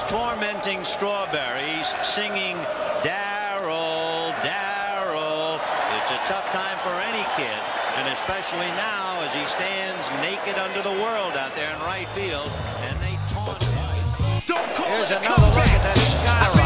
tormenting Strawberries, singing Darryl, Darryl. It's a tough time for any kid, and especially now as he stands naked under the world out there in right field, and they taunt him. Here's another look at that skyrocket.